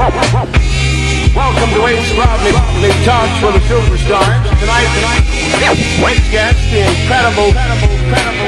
Welcome to Wade's Proudly Talks for the Superstars. Tonight, Wade's guest, the incredible